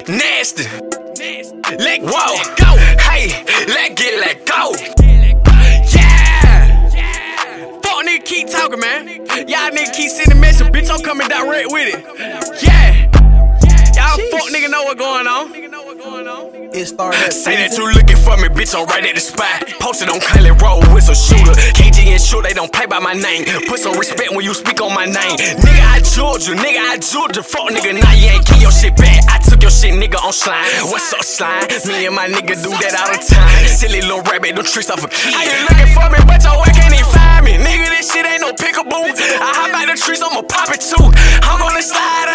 Nasty. Let go. Hey, let go. Yeah. Fuck nigga keep talking, man. Y'all nigga keep sending message, bitch. I'm coming direct with it. Yeah. Y'all fuck nigga know what going on. It started. Say that you looking for me, bitch, I'm right at the spot. Posted on Kylie Road with some shooter. KG and Short, they don't play by my name. Put some respect when you speak on my name. Nigga, I jeweled you. Fuck nigga, now you ain't keep your shit back. I took your shit, nigga, on slime. What's up, slime? Me and my nigga do that all the time. Silly little rabbit, them tricks off a key. How you looking for me, but your ass can't even find me? Nigga, this shit ain't no pickaboo. I hop out the trees, I'ma pop it too. I'm gonna slide,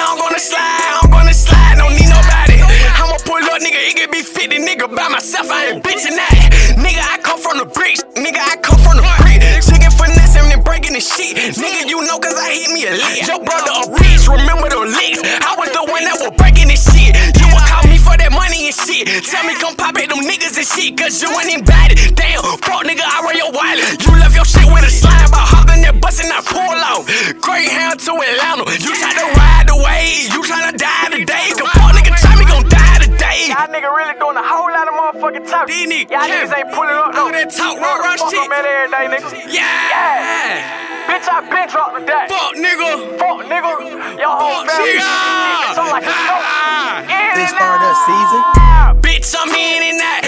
don't need nobody. I'ma pull up, nigga, it could be 50, nigga, by myself, I ain't bitching that. Nigga, I come from the bricks, Chicken finessing and breaking the shit. Nigga, you know cause I hit me a lick. Your brother a bitch, remember the licks. I was the one that was breaking this shit. You would call me for that money and shit. Tell me come pop at them niggas and shit, cause you ain't invited. Damn, fuck nigga, I run your wallet. You left your shit with a slime, but hopped in that bus and I pull out. Greyhound to Atlanta. You try to ride the wave, you tryna die today. Cause fuck nigga, try me gon' die today. Y'all nigga really doing a whole lot of motherfucking talk. These Y'all niggas ain't pulling up all though. that talk, raw Fuck shit. on that every day, nigga. Yeah. Bitch, I been dropped today. Fuck nigga. Your whole family. It's on like a joke. It started season. Bitch, I'm in and out.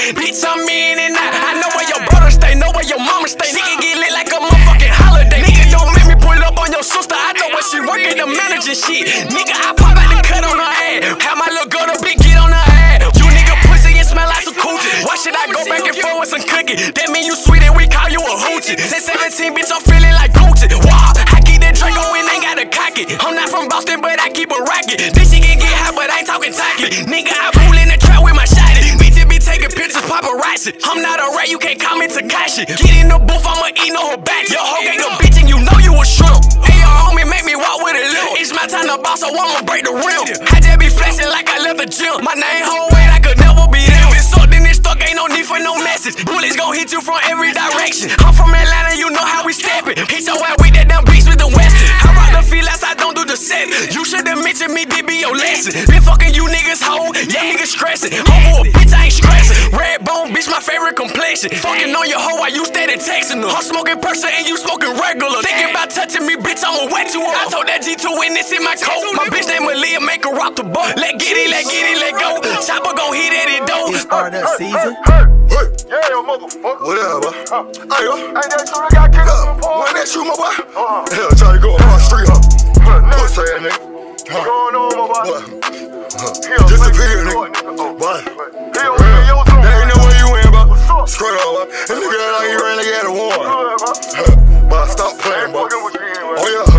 I know where your brother stay, know where your mama stay. Nigga get lit like a motherfucking holiday. Nigga, don't make me pull up on your sister. I know where she working, the manager shit. Nigga, I pop out the cut on her ass. Have my little girl to big get on her ass. You nigga pussy and smell like some coochie. Why should I go back and forth with some cookie? That mean you sweet and we call you a hoochie. Since 17, bitch, I'm feeling like Gucci. Wow, I keep that Draco and ain't got a cocky. I'm not from Boston, but I keep a racket. This shit can get hot, but I ain't talking tacky. Nigga, I pull in the trap with my shotty. Bitches be taking pictures, paparazzi. I'm not a rat, you can't call me Takashi. Get in the booth, I'ma eat on her back. Your hoe gang a bitch and you know you a shrimp. Hey, your homie make me walk with a limp. It's my time to boss, so I'ma break the rim. I just be flexing like I left the gym. My name whole weight, I could never be them. If it's something that's stuck, ain't no need for no message. Bullets gon' hit you from every direction. I'm from Atlanta, you know how we steppin'. Hit your ass with that damn beats with the Western. I rock the feelers, I don't do the set. You should've mentioned me, did be your lesson. Been fucking you niggas hoe, yeah niggas stressing. Over a bitch, I ain't stressing. Red bone, bitch, my favorite complexion. Fucking on your hoe, while you steady texting her. I'm smoking person and you smoking regular. Thinking about touching me, bitch, I'ma wet you up. I told that G2 in this in my coat. My bitch named Malia, make her rock the boat. Let get it, let go. Chopper gon' hit at it though. It started season. Yeah, motherfucker. Whatever. Hey, yo. Ain't that true? They got kicked up. When that shoot, my boy? Hell, try to go across the street, huh? Pussy ass nigga. What's going on, my boy? Disappear, nigga. Boy. There ain't no way you in, bro. Straight up, and nigga act like he really had a warrant. Boy, stop playing, boy. Oh, yeah.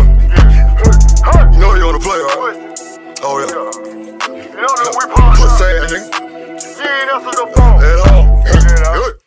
You know you on the play, right? Oh, yeah. You know that we part. Pussy ass nigga. You ain't answer the phone. At all.